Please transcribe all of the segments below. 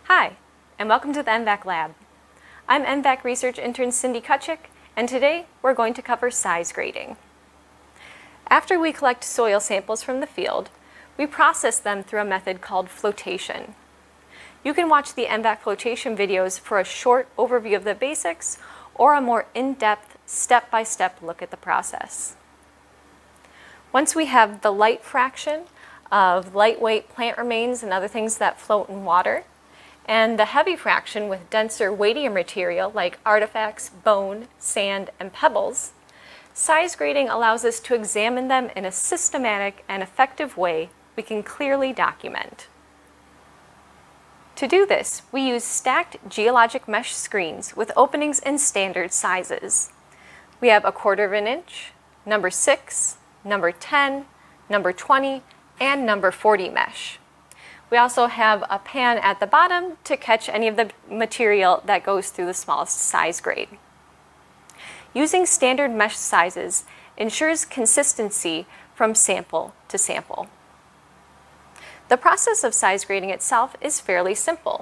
Hi, and welcome to the MVAC lab. I'm MVAC research intern Cindy Kocik, and today we're going to cover size grading. After we collect soil samples from the field, we process them through a method called flotation. You can watch the MVAC flotation videos for a short overview of the basics or a more in-depth, step-by-step look at the process. Once we have the light fraction of lightweight plant remains and other things that float in water, and the heavy fraction with denser, weightier material like artifacts, bone, sand, and pebbles, size grading allows us to examine them in a systematic and effective way we can clearly document. To do this, we use stacked geologic mesh screens with openings in standard sizes. We have 1/4 inch, number 6, number 10, number 20, and number 40 mesh. We also have a pan at the bottom to catch any of the material that goes through the smallest size grade. Using standard mesh sizes ensures consistency from sample to sample. The process of size grading itself is fairly simple.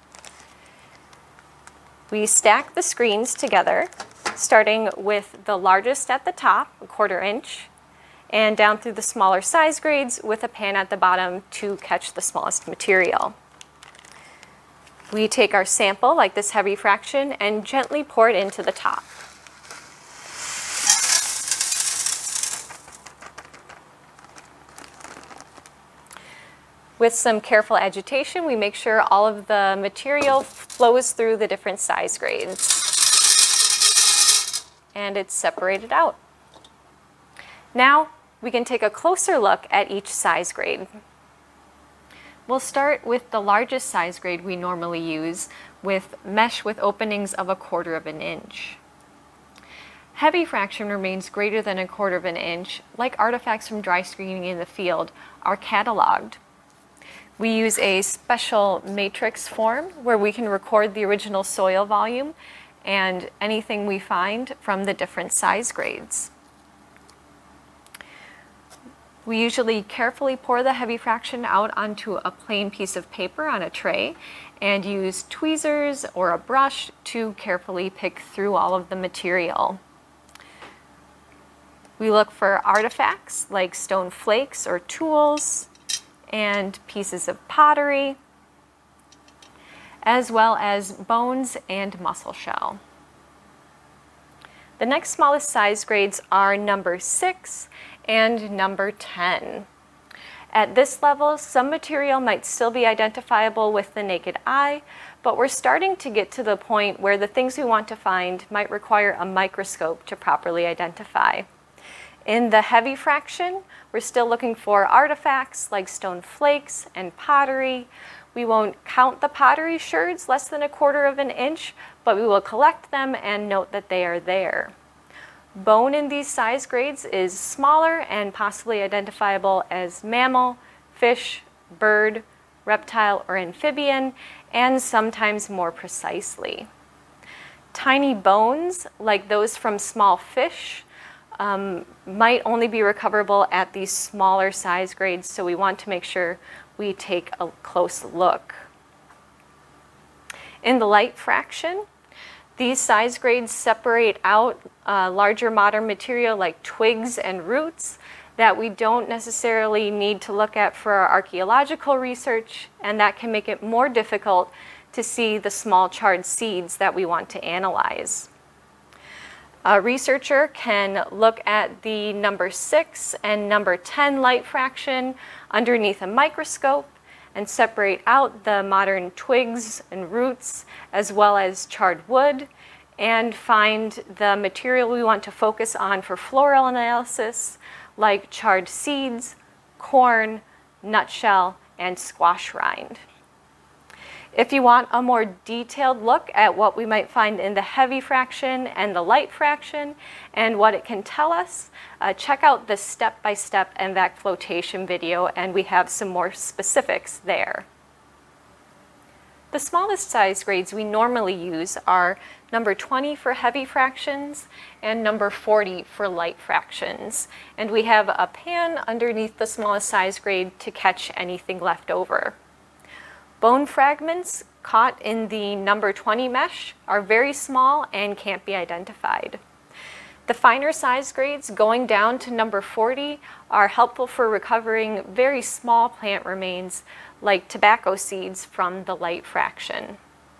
We stack the screens together, starting with the largest at the top, 1/4 inch, and down through the smaller size grades with a pan at the bottom to catch the smallest material. We take our sample, like this heavy fraction, and gently pour it into the top. With some careful agitation, we make sure all of the material flows through the different size grades, and it's separated out. Now, we can take a closer look at each size grade. We'll start with the largest size grade we normally use, with mesh with openings of 1/4 inch. Heavy fraction remains greater than 1/4 inch, like artifacts from dry screening in the field, are cataloged. We use a special matrix form where we can record the original soil volume and anything we find from the different size grades. We usually carefully pour the heavy fraction out onto a plain piece of paper on a tray and use tweezers or a brush to carefully pick through all of the material. We look for artifacts like stone flakes or tools and pieces of pottery, as well as bones and mussel shell. The next smallest size grades are number 6 and number 10. At this level, some material might still be identifiable with the naked eye, but we're starting to get to the point where the things we want to find might require a microscope to properly identify. In the heavy fraction, we're still looking for artifacts like stone flakes and pottery. We won't count the pottery sherds less than 1/4 inch, but we will collect them and note that they are there. Bone in these size grades is smaller and possibly identifiable as mammal, fish, bird, reptile, or amphibian, and sometimes more precisely. Tiny bones, like those from small fish, might only be recoverable at these smaller size grades, so we want to make sure we take a close look. In the light fraction, these size grades separate out larger modern material like twigs and roots that we don't necessarily need to look at for our archaeological research, and that can make it more difficult to see the small charred seeds that we want to analyze. A researcher can look at the number 6 and number 10 light fraction underneath a microscope and separate out the modern twigs and roots as well as charred wood and find the material we want to focus on for floral analysis, like charred seeds, corn, nutshell, and squash rind. If you want a more detailed look at what we might find in the heavy fraction and the light fraction and what it can tell us, check out the step-by-step MVAC flotation video, and we have some more specifics there. The smallest size grades we normally use are number 20 for heavy fractions and number 40 for light fractions. And we have a pan underneath the smallest size grade to catch anything left over. Bone fragments caught in the number 20 mesh are very small and can't be identified. The finer size grades going down to number 40 are helpful for recovering very small plant remains like tobacco seeds from the light fraction.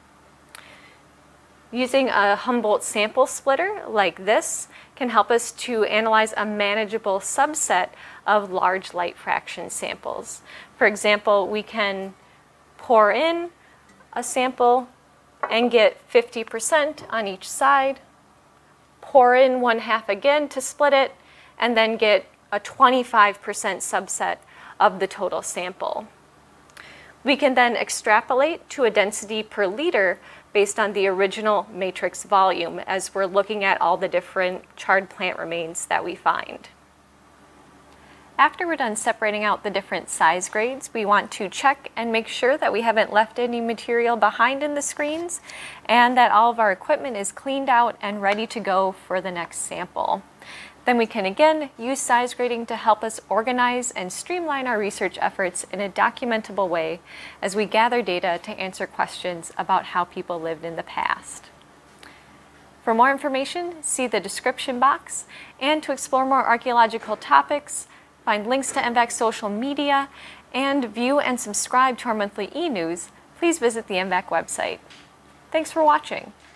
Using a Humboldt sample splitter like this can help us to analyze a manageable subset of large light fraction samples. For example, we can pour in a sample and get 50% on each side, pour in 1/2 again to split it, and then get a 25% subset of the total sample. We can then extrapolate to a density per liter based on the original matrix volume as we're looking at all the different charred plant remains that we find. After we're done separating out the different size grades, we want to check and make sure that we haven't left any material behind in the screens and that all of our equipment is cleaned out and ready to go for the next sample. Then we can again use size grading to help us organize and streamline our research efforts in a documentable way as we gather data to answer questions about how people lived in the past. For more information, see the description box, and to explore more archaeological topics, find links to MVAC social media, and view and subscribe to our monthly e-news, please visit the MVAC website. Thanks for watching.